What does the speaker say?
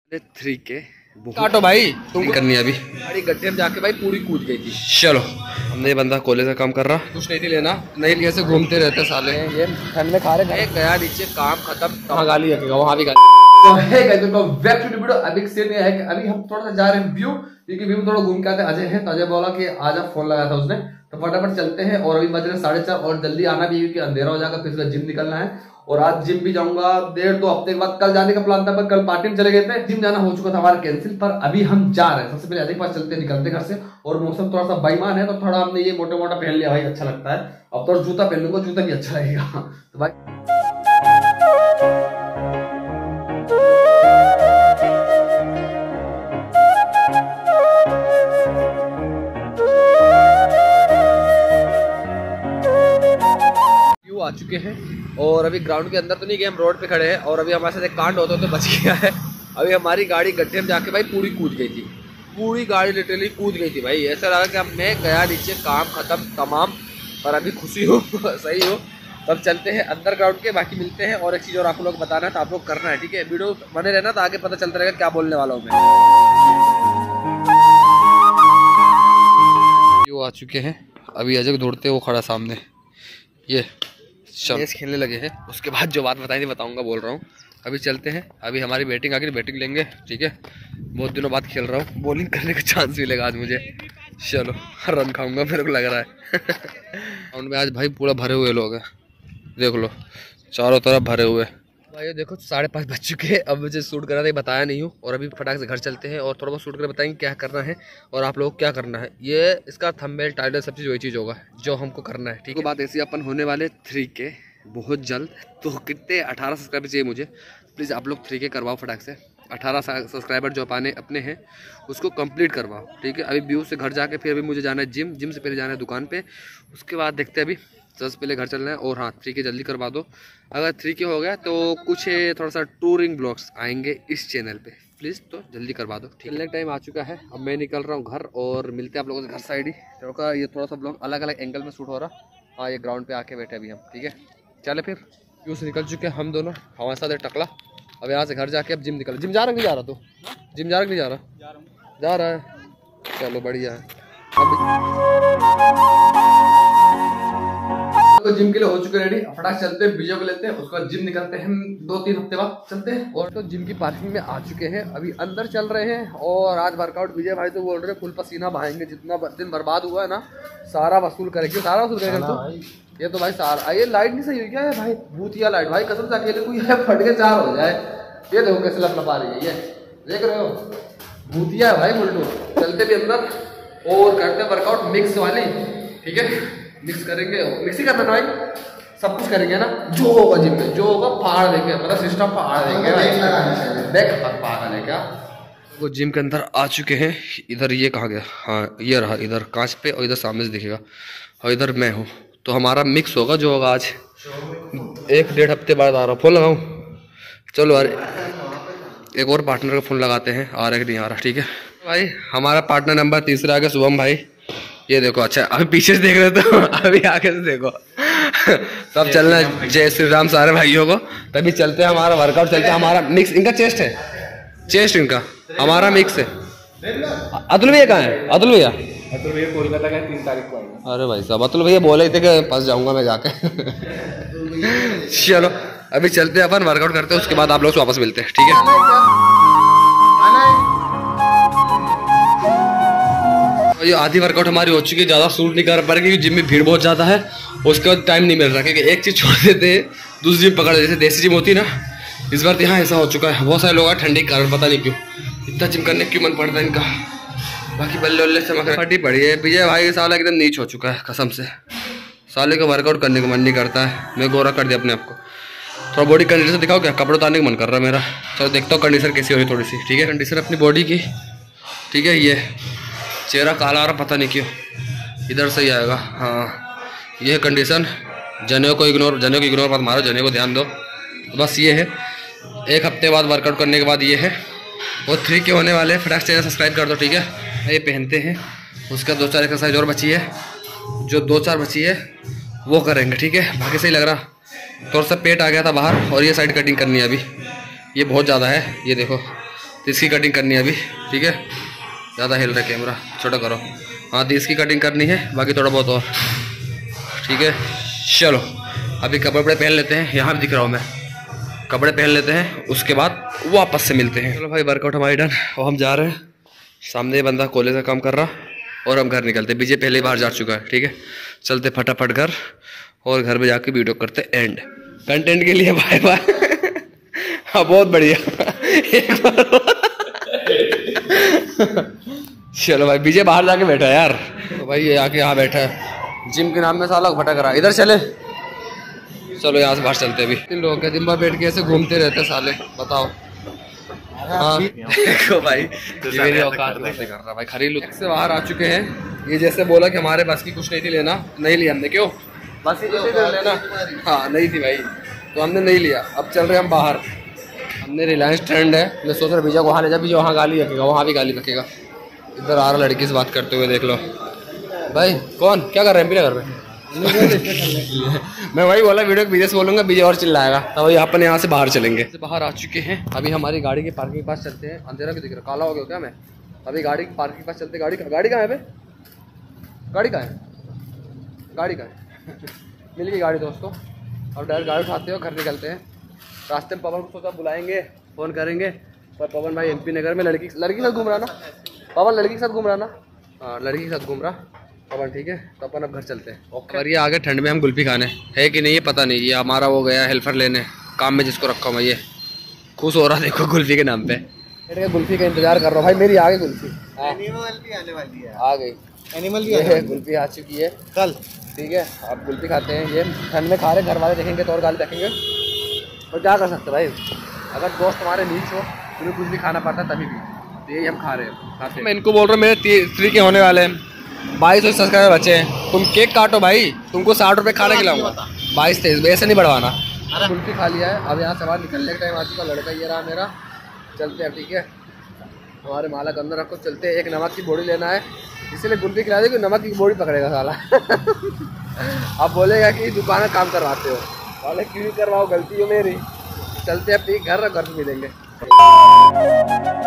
3 के काटो भाई तुम करनी है अभी। गाड़ी गड्ढे में जाके भाई पूरी कूद गई थी। चलो हमने ये बंदा कोले का काम कर रहा, कुछ नहीं थी लेना, नहीं लिए से घूमते रहते साले। ये ठंड में खा रहे गया नीचे, काम खत्म, कहाँ गाली रखेगा वहाँ भी गाली। तो है guys welcome back to the video. अभी सीन ये है कि अभी हम थोड़ा सा जा रहे हैं व्यू, क्योंकि व्यू थोड़ा घूम के आते। अजय है तो अजय बोला कि आजा, फोन लगाया था उसने, तो फटाफट चलते हैं। और अभी बज रहे 4:30 और जल्दी आना भी क्योंकि अंधेरा हो जाएगा, फिर उसका जिम निकलना है। और आज जिम भी जाऊंगा 1.5-2 हफ्ते के बाद। कल जाने का प्लान था पर कल पार्टी में चले गए थे, जिम जाना हो चुका था हमारा कैंसिल। पर अभी हम जा रहे हैं, सबसे पहले अजय के पास चलते निकलते घर से। और मौसम थोड़ा सा बेईमान है तो थोड़ा हमने ये मोटा मोटा पहन लिया भाई, अच्छा लगता है। अब तो जूता पहन लूंगा, जूता भी अच्छा लगेगा तो भाई आ चुके हैं। और अभी ग्राउंड के अंदर तो नहीं गए, हम रोड पे खड़े हैं। और अभी हमारे साथ एक कांड होता तो बच गया है। अभी हमारी गाड़ी गड्ढे में जाके भाई पूरी कूद गई थी, पूरी गाड़ी लिटरली कूद गई थी भाई। ऐसा लगा कि अब मैं गया नीचे, काम खत्म तमाम। पर अभी खुशी हो सही हो। तब चलते हैं अंदर ग्राउंड के, बाकी मिलते हैं। और एक चीज़ और आप लोग बताना है तो आप लोग करना है, ठीक है? वीडियो बने रहना तो आगे पता चलता रहेगा क्या बोलने वाला हूँ मैं। वो आ चुके हैं। अभी अजय को दौड़ते वो खड़ा सामने, ये चेस खेलने लगे हैं। उसके बाद जो बात बताई नहीं बताऊंगा, बोल रहा हूँ। अभी चलते हैं, अभी हमारी बैटिंग आगे, बैटिंग लेंगे, ठीक है? बहुत दिनों बाद खेल रहा हूँ, बॉलिंग करने का चांस मिलेगा आज मुझे। चलो रन खाऊंगा मेरे को लग रहा है। ग्राउंड में आज भाई पूरा भरे हुए लोग हैं, देख लो चारों तरफ भरे हुए भाई। देखो 5:30 बज चुके हैं। अब मुझे शूट करना था, बताया नहीं हूँ। और अभी फटाक से घर चलते हैं और थोड़ा बहुत शूट कर बताएंगे क्या करना है और आप लोग क्या करना है। ये इसका थंबनेल टाइटल सब चीज़ वही चीज़ होगा जो हमको करना है, ठीक है? बात ऐसी, अपन होने वाले 3 के बहुत जल्द। तो कितने 18 सब्सक्राइबर चाहिए मुझे, प्लीज़ आप लोग 3 के करवाओ फटाक से। 18 सब्सक्राइबर जो अपने हैं उसको कंप्लीट करवाओ, ठीक है? अभी व्यू से घर जाके फिर अभी मुझे जाना है जिम, जिम से पहले जाना है दुकान पे। उसके बाद देखते हैं, अभी सबसे पहले घर चलना है। और हाँ 3 के जल्दी करवा दो। अगर 3 के हो गया तो कुछ थोड़ा सा टूरिंग ब्लॉग्स आएंगे इस चैनल पे, प्लीज़ तो जल्दी करवा दो। चलने का टाइम आ चुका है, अब मैं निकल रहा हूँ घर। और मिलते हैं आप लोगों से घर साइड ही। तो ये थोड़ा सा ब्लॉग अलग अलग एंगल में शूट हो रहा। हाँ ये ग्राउंड पे आके बैठे अभी हम, ठीक है? चले फिर। व्यू से निकल चुके हैं हम दोनों, हमारे साथ एक टकला। अब यहाँ से घर जाके अब जिम निकल। जिम जा रहा नहीं जा रहा? तो जिम जा रहा नहीं जा रहा? जा रहा है, चलो बढ़िया है। तो जिम के लिए हो चुके रेडी, फटाक चलते हैं, वीडियो को लेते हैं। उसके बाद जिम निकलते हैं, 2-3 हफ्ते बाद चलते हैं। और तो जिम की पार्किंग में आ चुके हैं, अभी अंदर चल रहे हैं। और आज वर्कआउट विजय भाई तो बोल रहे हैं फुल पसीना बहाएंगे, जितना दिन बर्बाद हुआ है ना सारा वसूल करेंगे। सारा वसूल करेंगे तो ये तो भाई सारा। ये लाइट नहीं सही हुई क्या है भाई? भूतिया लाइट भाई, कसम से अकेले कोई है फट के 4 हो जाए। ये देखो कैसे लपलपा रही है, ये देख रहे हो? भूतिया है भाई मुल्टू। चलते भी अंदर और करते हैं वर्कआउट मिक्स वाली, ठीक है? मिक्स करेंगे, मिक्स ही करना भाई, सब कुछ करेंगे ना। जो होगा जिम में, जो होगा फाड़ देंगे, मतलब सिस्टम फाड़ देंगे। देख पागल है क्या? वो जिम के अंदर आ चुके हैं। इधर ये कहाँ गया? हाँ ये रहा, इधर कांच पे, और इधर सामने से दिखेगा। और इधर मैं हूँ, तो हमारा मिक्स होगा जो होगा आज। 1-1.5 हफ्ते बाद आ रहा हूँ। फ़ोन लगाऊँ? चलो यार एक और पार्टनर का फ़ोन लगाते हैं, आ रहा है कि नहीं आ रहा, ठीक है भाई? हमारा पार्टनर नंबर 3 आ गया, शुभम भाई। ये देखो, अच्छा अभी पीछे से देख रहे तो अभी आगे से देखो। सब चलना, जय श्री राम सारे भाइयों को। तभी चलते हैं, हमारा वर्कआउट चलते हैं। हमारा मिक्स, इनका चेस्ट है, चेस्ट इनका, हमारा मिक्स है। अतुल भैया कहाँ है? अतुल भैया कोलकाता का 3 तारीख को। अरे भाई साहब, अतुल भैया बोले थे कि फंस जाऊंगा मैं जाके। चलो अभी चलते हैं अपन, वर्कआउट करते हैं, उसके बाद आप लोग से वापस मिलते हैं, ठीक है? ये आधी वर्कआउट हमारी हो चुकी है, ज़्यादा शूट नहीं कर पा रहे क्योंकि जिम में भीड़ बहुत ज़्यादा है। उसके बाद टाइम नहीं मिल रहा, क्योंकि एक चीज़ छोड़ देते हैं दूसरी जिम पकड़, जैसे देसी जिम होती है ना। इस बार यहाँ ऐसा हो चुका है, बहुत सारे लोग हैं ठंडी के कारण, पता नहीं क्यों इतना जिम करने क्यों मन पड़ता है इनका। बाकी बल्ले वल्ले चमक फटी पड़ी है। विजय भाई साला एकदम नीच हो चुका है, कसम से साले को वर्कआउट करने का मन नहीं करता है। मैं गोरा कर दिया अपने आप को। थोड़ा बॉडी कंडीशन दिखाओ, क्या कपड़े उतारने का मन कर रहा है मेरा। चलो देखता हूँ कंडीशन कैसी हो रही थोड़ी सी, ठीक है? कंडीशन अपनी बॉडी की, ठीक है? ये चेहरा काला आ रहा, पता नहीं क्यों। इधर से ही आएगा, हाँ ये है कंडीशन। जने को इग्नोर मत मारो, जने को ध्यान दो। बस ये है, 1 हफ्ते बाद वर्कआउट करने के बाद ये है। और 3 के होने वाले, फटाक चैनल सब्सक्राइब कर दो, ठीक है? ये पहनते हैं, उसका 2-4 एक्सरसाइज और बची है, जो 2-4 बची है वो करेंगे, ठीक है? बाकी सही लग रहा। थोड़ा सा पेट आ गया था बाहर, और ये साइड कटिंग करनी है अभी, ये बहुत ज़्यादा है, ये देखो तो इसकी कटिंग करनी है अभी, ठीक है। ज़्यादा हिल रहा है कैमरा, छोटा करो। हाँ तो इसकी कटिंग करनी है, बाकी थोड़ा बहुत और, ठीक है। चलो अभी कपड़े पहन लेते हैं, यहाँ भी दिख रहा हूँ मैं, कपड़े पहन लेते हैं, उसके बाद वापस से मिलते हैं। चलो भाई वर्कआउट हमारी डन और हम जा रहे हैं। सामने बंदा कॉलेज का काम कर रहा और हम घर निकलते। विजय पहले बाहर जा चुका है, ठीक है। चलते फटाफट घर और घर में जाके वीडियो करते एंड। कंटेंट के लिए बाय बाय। हाँ बहुत बढ़िया। चलो भाई विजय बाहर जाके बैठा है यार, तो भाई ये आके यहाँ बैठा है जिम के नाम में, साला भटक रहा है। इधर चले, चलो यहाँ से बाहर चलते हैं। अभी इन लोगों के दिन भर बैठ के ऐसे घूमते रहते साले, बताओ। हाँ देखो भाई ये मेरी औकात नहीं कर रहा भाई, खरीद से बाहर आ चुके हैं। ये जैसे बोला कि हमारे बस की कुछ नहीं थी लेना, नहीं लिया हमने। क्यों बस की कुछ नहीं थी लेना? हाँ नहीं थी भाई, तो हमने नहीं लिया। अब चल रहे हम बाहर, हमने रिलायंस ट्रेंड है, मैं सोच रहा विजय को वहाँ ले जा, विजय वहाँ गाली रखेगा, वहाँ भी गाली रखेगा। इधर आ रहा लड़की से बात करते हुए, देख लो भाई। कौन क्या कर रहे हैं? कर रहे हैं। मैं वही बोला वीडियो को विजय से बोलूँगा, विजय और चिल्लाएगा, तो वही अपन यहाँ से बाहर चलेंगे। बाहर आ चुके हैं, अभी हमारी गाड़ी के पार्किंग के पास चलते हैं। अंधेरा क्यों दिख रहा, काला हो गया क्या मैं? अभी गाड़ी की पार्किंग के पास चलते। गाड़ी कहाँ है? गाड़ी कहाँ है? मिल गई गाड़ी दोस्तों। अब डायरेक्ट गाड़ी उठाते हो, घर निकलते हैं। रास्ते में पवन को सोचा बुलाएंगे, फ़ोन करेंगे, पर पवन भाई MP नगर में लड़की के साथ घूम रहा ना। पवन लड़की के साथ घूम रहा ना? हाँ लड़की के साथ घूम रहा पवन, ठीक है। तो अपन अब घर चलते हैं। ओके। और ये आगे ठंड में हम कुल्फी खाने है कि नहीं ये पता नहीं। ये हमारा वो गया हेल्पर लेने, काम में जिसको रखा हूँ मैं, ये खुश हो रहा देखो कुल्फी के नाम पे। कुल्फी का इंतजार कर रहा हूँ भाई, मेरी आ गई कुल्फी। एनिमल भी आने वाली है, आ गई एनिमल भी कुल्फी आ चुकी है कल, ठीक है। अब कुल्फी खाते हैं, ये ठंड में खा रहे, घर वाले देखेंगे तो और गाली देखेंगे, और क्या कर सकते भाई। अगर दोस्त हमारे नीच हो तो कुछ भी खाना पड़ता है तभी भी, तो यही हम खा रहे हैं। मैं इनको बोल रहा हूँ मेरे 3 के होने वाले हैं, 22 सब्सक्राइबर बचे हैं। तुम केक काटो भाई, तुमको 60 रुपये खाना खिलाऊंगा। 22-23 ऐसे नहीं बढ़वाना। कुल्फी खा लिया है, अब यहाँ से बाहर निकलने का टाइम आ चुका। लड़का ये रहा मेरा, चलते हैं, ठीक है। हमारे माला के अंदर रखो, चलते हैं। एक नमक की बोरी लेना है, इसीलिए कुल्फी खिला दे, नमक की बोरी पकड़ेगा साला। अब बोलेगा कि दुकान में काम करवाते हो, वाले क्यों करवाओ, गलती हो मेरी। चलते हैं अपने घर पे मिलेंगे।